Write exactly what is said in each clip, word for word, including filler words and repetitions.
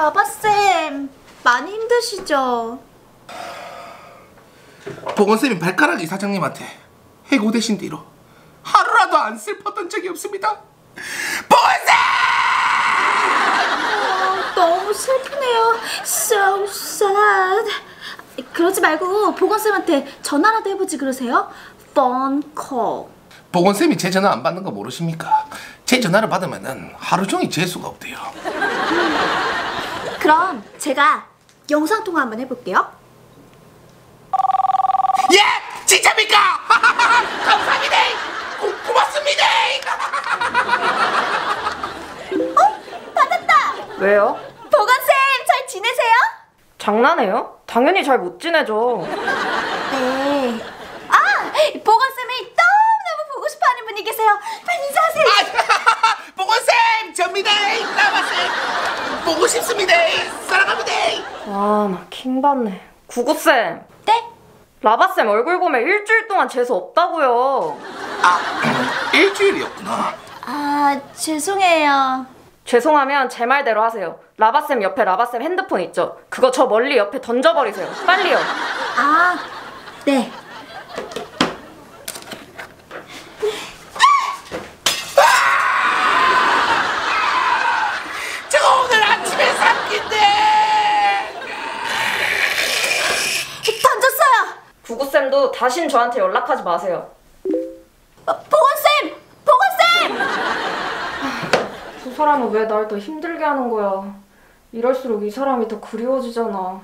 라바쌤, 많이 힘드시죠? 보건쌤이 발가락 이사장님한테 해고되신 뒤로 하루라도 안 슬펐던 적이 없습니다. 보건쌤! 어, 너무 슬프네요. So sad. 그러지 말고 보건쌤한테 전화라도 해보지 그러세요? Phone call. 보건쌤이 제 전화 안 받는 거 모르십니까? 제 전화를 받으면 하루 종일 재수가 없대요. 그럼 제가 영상통화 한번 해볼게요. 예! 진짜입니까? 감사합니다! 고, 고맙습니다! 어? 받았다! 왜요? 보건쌤, 잘 지내세요? 장난해요? 당연히 잘 못 지내죠. 네. 아! 보건쌤이 너무너무 보고 싶어하는 분이 계세요. 빨리 인사하세요. 아, 보건쌤! 접니다! 나왔어요! 보고 싶습니다! 사랑합니다! 아, 나 킹받네. 구구쌤. 네? 라바쌤 얼굴 보면 일주일 동안 재수 없다고요. 아, 일주일이었구나. 아, 죄송해요. 죄송하면 제 말대로 하세요. 라바쌤 옆에 라바쌤 핸드폰 있죠? 그거 저 멀리 옆에 던져버리세요. 빨리요. 아, 네. 제가 오늘 아침에 삼킨데 던졌어요. 구구쌤도 다신 저한테 연락하지 마세요. 어, 보건쌤! 보건쌤! 두 사람은 왜 날 더 힘들게 하는 거야. 이럴수록 이 사람이 더 그리워지잖아.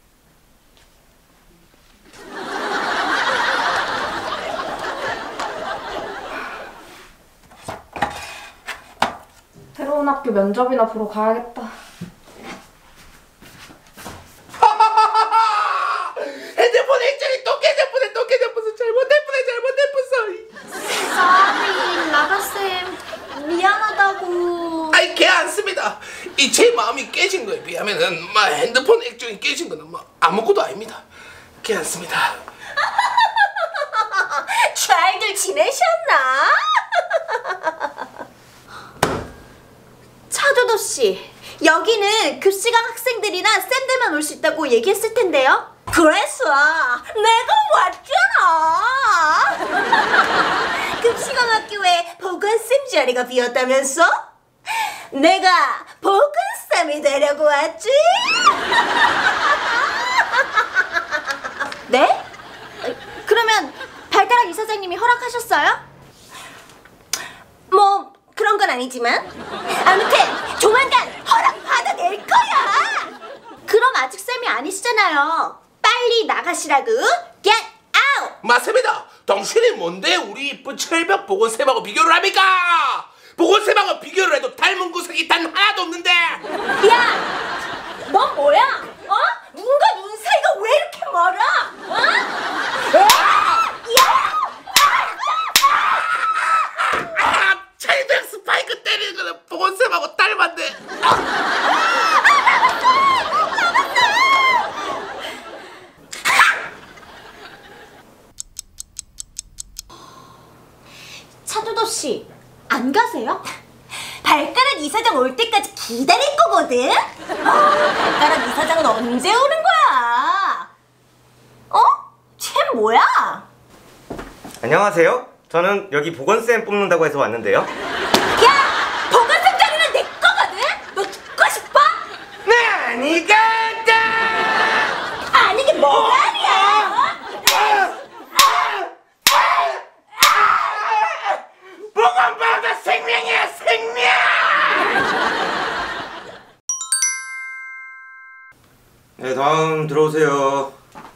새로운 학교 면접이나 보러 가야겠다. 핸드폰 액정이 또 깨졌구나. 또 깨졌어. 잘못했구나. 잘못했어. sorry, 라바쌤. 미안하다고. 아이 걔 안 씁니다. 이 제 마음이 깨진 거에 비하면은 막 핸드폰 액정이 깨진 거는 막 아무것도 아닙니다. 걔 안 씁니다. 잘들 지내셨나? 차도도 씨, 여기는 급식왕 학생들이나 쌤들만 올 수 있다고 얘기했을 텐데요. 그래서 내가 왔잖아. 급식왕 학교에 보건쌤 자리가 비었다면서? 내가 보건쌤이 되려고 왔지? 네? 그러면 발가락 이사장님이 허락하셨어요? 뭐 그런 건 아니지만 아무튼 조만간 허락 받아낼 거야. 그럼 아직 쌤이 아니시잖아요. 빨리 나가시라고. Get out. 맞습니다. 당신이 뭔데 우리 이쁜 철벽 보건쌤하고 비교를 합니까? 보건쌤하고 비교를 해도 닮은 구석이 단 하나도 없는데. 야, 넌 뭐야? 어? 눈과 눈 사이가 왜 이렇게 멀어? 어? 야! 아, 차이백 스파이크 때리는 거는 보건쌤하고 닮았네. 차두도 씨, 안 가세요? 발가락 이사장 올 때까지 기다릴 거거든? 아, 발가락 이사장은 언제 오는 거야? 어? 쟤 뭐야? 안녕하세요. 저는 여기 보건쌤 뽑는다고 해서 왔는데요. 야! 보건쌤 자리는 내 거거든? 너 죽고 싶어? 네, 아니겠다. 아니, 이게 뭐가 아니야? 보건바가 생명이야, 생명. 네, 다음 들어오세요.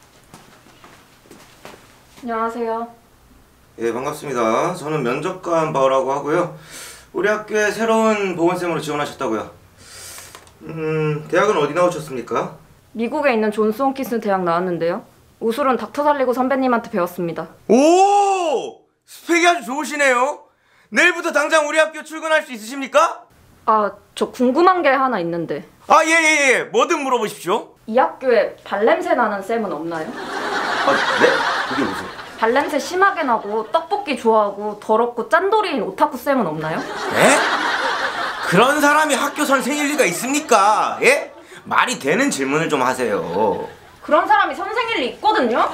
안녕하세요. 예, 반갑습니다. 저는 면접관 바오라고 하고요. 우리 학교에 새로운 보건쌤으로 지원하셨다고요. 음, 대학은 어디 나오셨습니까? 미국에 있는 존스 홈킨스 대학 나왔는데요. 우술은 닥터 살리고 선배님한테 배웠습니다. 오! 스펙이 아주 좋으시네요. 내일부터 당장 우리 학교 출근할 수 있으십니까? 아, 저 궁금한 게 하나 있는데. 아, 예, 예, 예. 뭐든 물어보십시오. 이 학교에 발냄새 나는 쌤은 없나요? 아, 네? 그게 무슨? 발냄새 심하게 나고 떡볶이 좋아하고 더럽고 짠돌이인 오타쿠 쌤은 없나요? 예? 그런 사람이 학교 선생일 리가 있습니까? 예? 말이 되는 질문을 좀 하세요. 그런 사람이 선생일 리 있거든요?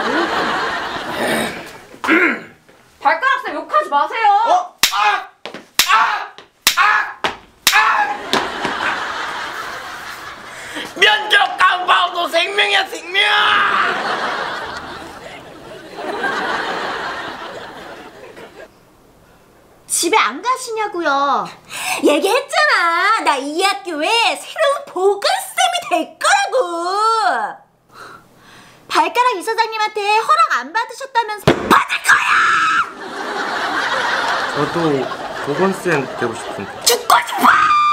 발가락쌤 욕하지 마세요. 어? 아! 아! 아! 아! 면접 깜빡도 생명이야 생명. 집에 안 가시냐고요? 얘기했잖아. 나 이 학교에 새로운 보건쌤이 될 거라고. 발가락 이사장님한테 허락 안 받으셨다면서 받을 거야. 저도 보건쌤 되고 싶은데. 죽고 싶어.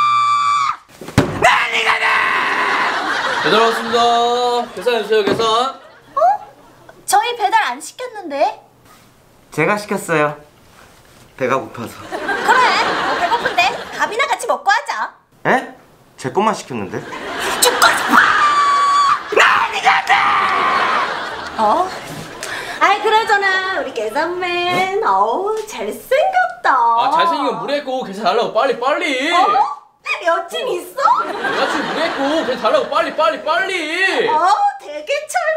난리가 나. 배달 왔습니다. 계산해주세요, 계산. 어? 저희 배달 안 시켰는데. 제가 시켰어요. 배가 고파서. 그래, 뭐 배고픈데 밥이나 같이 먹고 하자. 에? 제 것만 시켰는데? 죽고 싶어. 난리가 나. 어? 아이 그러잖아 우리 계산맨. 어? 어우 잘생겼다. 아, 잘생긴 건 무례했고, 계산 달라고, 빨리, 빨리. 어? 여친 있어? 내가 지금 무례했고, 계산 달라고, 빨리, 빨리, 빨리. 어 되게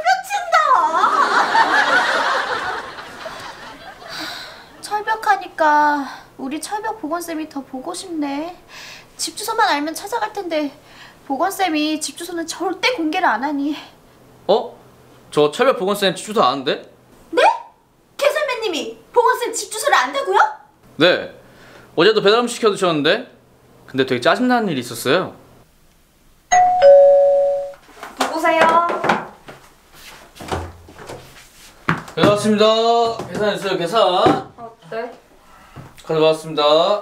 철벽친다. 철벽하니까 우리 철벽 보건쌤이 더 보고 싶네. 집 주소만 알면 찾아갈 텐데 보건쌤이 집 주소는 절대 공개를 안 하니. 어? 저 철벽 보건쌤 주소 아는데? 네? 계산맨님이 보건쌤 집 주소를 안다고요? 네. 어제도 배달 음식 시켜주셨는데, 근데 되게 짜증나는 일이 있었어요. 누구세요? 배달 왔습니다. 계산해주세요, 계산. 어, 네. 가져왔습니다.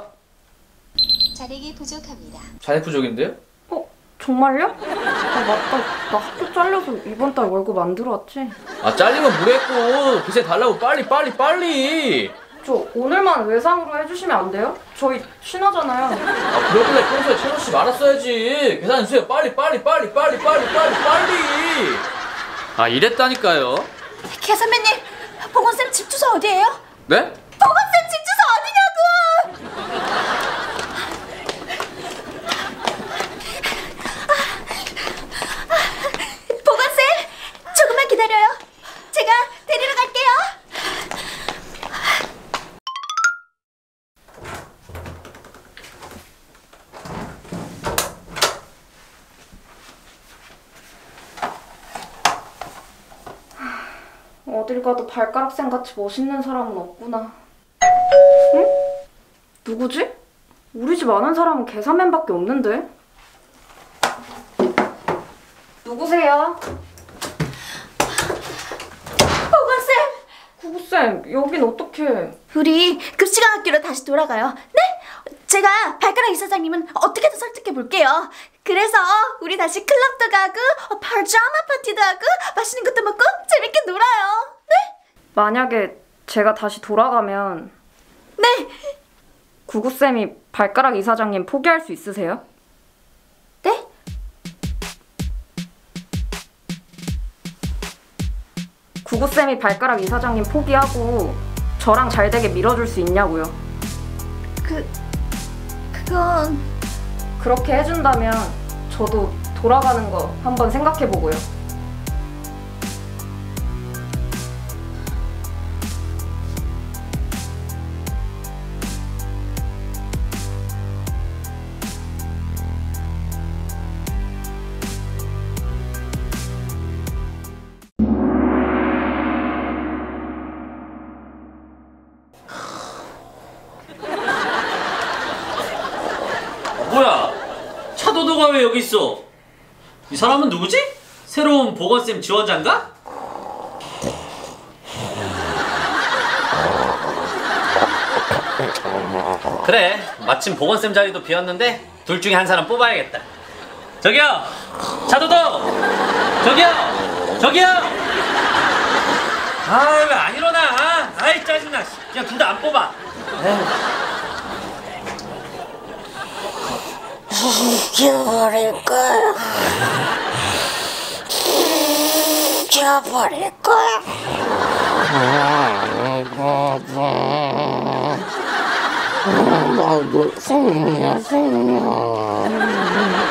자력이 부족합니다. 잔액 부족인데요? 어, 정말요? 아, 맞다. 나 학교 잘려서 이번 달 월급 안 들어왔지? 아, 잘린 건 무례했고, 계산 달라고, 빨리, 빨리, 빨리. 저 오늘만 외상으로 해주시면 안 돼요? 저희 친하잖아요. 아, 그러길래 평소에 채널씨 말았어야지. 계산해주세요. 빨리, 빨리, 빨리, 빨리, 빨리, 빨리, 빨리. 아, 이랬다니까요. 계산맨님 보건쌤 집 주소 어디예요? 네? 보건쌤 집 주소 어디냐고! 보건쌤 조금만 기다려요. 제가 데리러 갈게요. 어딜 가도 발가락쌤 같이 멋있는 사람은 없구나. 응? 누구지? 우리 집 아는 사람은 계산맨밖에 없는데. 누구세요? 보건쌤 구구쌤, 여긴 어떡해? 우리 급식왕 학교로 다시 돌아가요. 네? 제가 발가락 이사장님은 어떻게든 설득해 볼게요. 그래서 우리 다시 클럽도 가고 어, 파자마 파티도 하고 맛있는 것도 먹고 재밌게 놀아요. 네? 만약에 제가 다시 돌아가면 네. 구구쌤이 발가락 이사장님 포기할 수 있으세요? 네? 구구쌤이 발가락 이사장님 포기하고 저랑 잘 되게 밀어줄 수 있냐고요. 그... 그건... 그렇게 해준다면 저도 돌아가는 거 한번 생각해보고요. 뭐야? 차도도가 왜 여기 있어? 이 사람은 누구지? 새로운 보건쌤 지원자인가? 그래, 마침 보건쌤 자리도 비었는데 둘 중에 한 사람 뽑아야겠다. 저기요! 차도도! 저기요! 저기요! 아, 왜 안 일어나? 아이, 짜증나. 그냥 둘 다 안 뽑아. 에휴. 죽여버릴 거야. 죽여버릴 거야. 나도 생명이야 생명.